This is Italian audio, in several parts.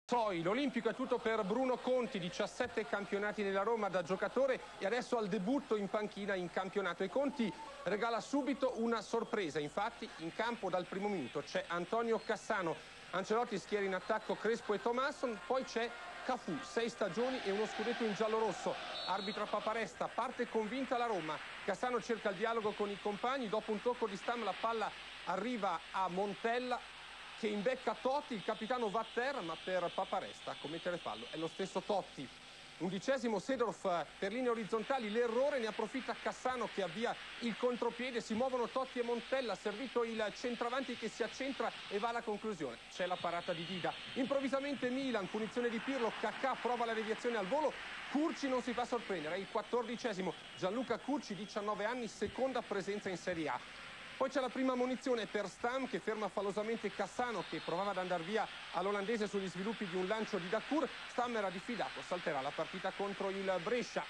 Poi l'Olimpico è tutto per Bruno Conti, 17 campionati nella Roma da giocatore e adesso al debutto in panchina in campionato. E Conti regala subito una sorpresa, infatti in campo dal primo minuto c'è Antonio Cassano. Ancelotti schiera in attacco Crespo e Thomasson, poi c'è Cafu, 6 stagioni e uno scudetto in giallo-rosso. Arbitra Paparesta, parte convinta la Roma. Cassano cerca il dialogo con i compagni, dopo un tocco di Stam la palla arriva a Montella, che imbecca Totti, il capitano va a terra, ma per Paparesta a commettere fallo è lo stesso Totti. 11° Seedorf per linee orizzontali, l'errore, ne approfitta Cassano che avvia il contropiede, si muovono Totti e Montella, servito il centravanti che si accentra e va alla conclusione. C'è la parata di Dida. Improvvisamente Milan, punizione di Pirlo, Cacà prova la deviazione al volo, Curci non si fa sorprendere, è il 14°, Gianluca Curci, 19 anni, seconda presenza in Serie A. Poi c'è la prima ammonizione per Stam che ferma fallosamente Cassano che provava ad andare via all'olandese sugli sviluppi di un lancio di Dacour. Stam era diffidato, salterà la partita contro il Brescia.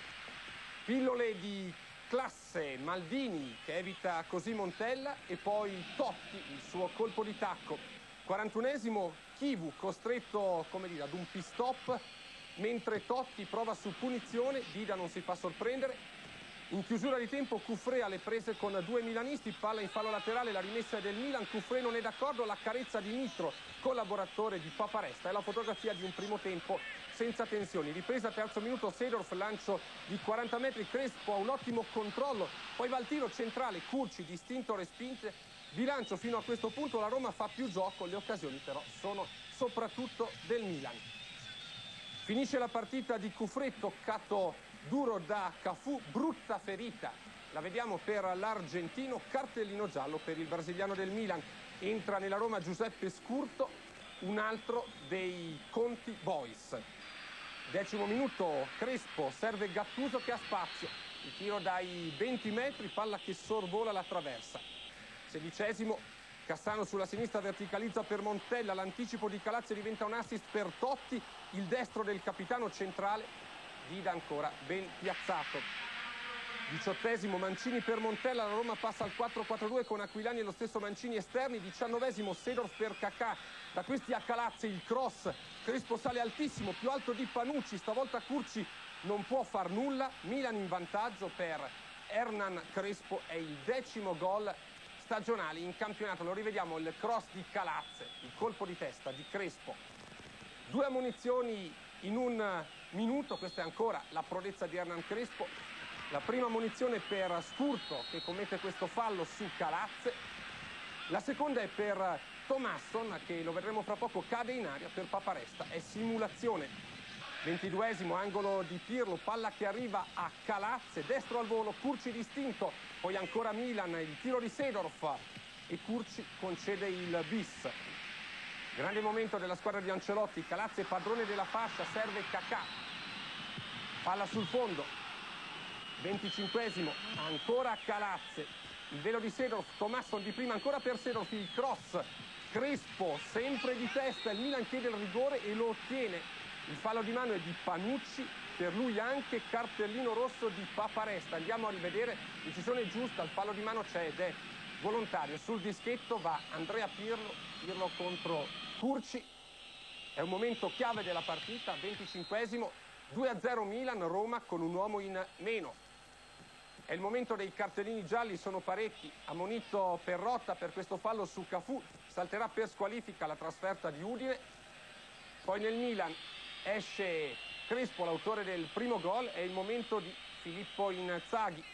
Pillole di classe, Maldini che evita così Montella e poi Totti, il suo colpo di tacco. 41°, Chivu costretto, come dire, ad un pit-stop mentre Totti prova su punizione, Dida non si fa sorprendere. In chiusura di tempo Cufré alle prese con due milanisti, palla in fallo laterale, la rimessa è del Milan, Cufré non è d'accordo, la carezza di Nitro, collaboratore di Paparesta, è la fotografia di un primo tempo senza tensioni. Ripresa terzo minuto, Seedorf, lancio di 40 metri, Crespo ha un ottimo controllo, poi va al tiro centrale, Curci distinto respinte, bilancio fino a questo punto, la Roma fa più gioco, le occasioni però sono soprattutto del Milan. Finisce la partita di Cufré, toccato duro da Cafu, brutta ferita, la vediamo per l'argentino, cartellino giallo per il brasiliano del Milan. Entra nella Roma Giuseppe Scurto, un altro dei Conti Boys. 10° minuto, Crespo, serve Gattuso che ha spazio, il tiro dai 20 metri, palla che sorvola la traversa. 16°, Cassano sulla sinistra verticalizza per Montella, l'anticipo di Calazze diventa un assist per Totti, il destro del capitano centrale, Dida ancora ben piazzato. 18°, Mancini per Montella, la Roma passa al 4-4-2 con Aquilani e lo stesso Mancini esterni. 19°, Seedorf per Cacà, da questi a Calazze il cross, Crespo sale altissimo, più alto di Panucci, stavolta Curci non può far nulla, Milan in vantaggio per Hernan Crespo, è il 10° gol stagionale in campionato. Lo rivediamo, il cross di Calazze, il colpo di testa di Crespo. 2 ammonizioni in un minuto, questa è ancora la prodezza di Hernan Crespo. La prima ammonizione per Scurto che commette questo fallo su Calazze, la seconda è per Thomasson che lo vedremo fra poco, cade in aria per Paparesta, è simulazione. 22°, angolo di Pirlo, palla che arriva a Calazze, destro al volo, Curci distinto, poi ancora Milan, il tiro di Seedorf e Curci concede il bis. Grande momento della squadra di Ancelotti, Calazze padrone della fascia, serve Cacà, palla sul fondo. 25°, ancora Calazze, il velo di Seedorf, Thomasson di prima, ancora per Seedorf, il cross, Crespo sempre di testa, il Milan chiede il rigore e lo ottiene. Il fallo di mano è di Panucci, per lui anche cartellino rosso di Paparesta. Andiamo a rivedere, decisione giusta, il fallo di mano c'è ed è volontario. Sul dischetto va Andrea Pirlo contro Curci. È un momento chiave della partita, 25°, 2-0 Milan, Roma con un uomo in meno. È il momento dei cartellini gialli, sono parecchi. Ammonito Perrotta per questo fallo su Cafu, salterà per squalifica la trasferta di Udine. Poi nel Milan esce Crespo, l'autore del primo gol, è il momento di Filippo Inzaghi.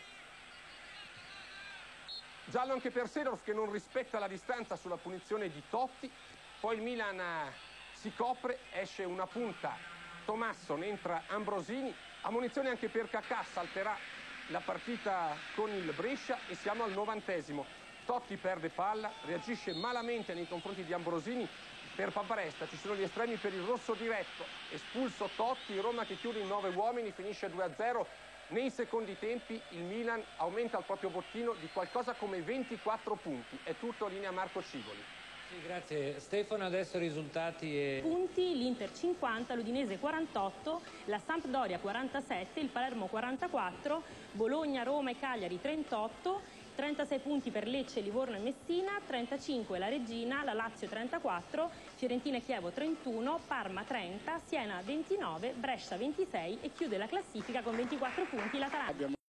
Giallo anche per Seedorf che non rispetta la distanza sulla punizione di Totti. Poi il Milan si copre, esce una punta, Thomasson, entra Ambrosini. Ammonizione anche per Cacà, salterà la partita con il Brescia e siamo al 90°. Totti perde palla, reagisce malamente nei confronti di Ambrosini. Per Paparesta ci sono gli estremi per il rosso diretto, espulso Totti, Roma che chiude in 9 uomini, finisce 2-0. Nei secondi tempi il Milan aumenta il proprio bottino di qualcosa come 24 punti. È tutto linea Marco Civoli. Sì, grazie Stefano, adesso risultati e... Punti, l'Inter 50, l'Udinese 48, la Sampdoria 47, il Palermo 44, Bologna, Roma e Cagliari 38, 36 punti per Lecce, Livorno e Messina, 35 la Reggina, la Lazio 34, Fiorentina e Chievo 31, Parma 30, Siena 29, Brescia 26 e chiude la classifica con 24 punti l'Atalanta.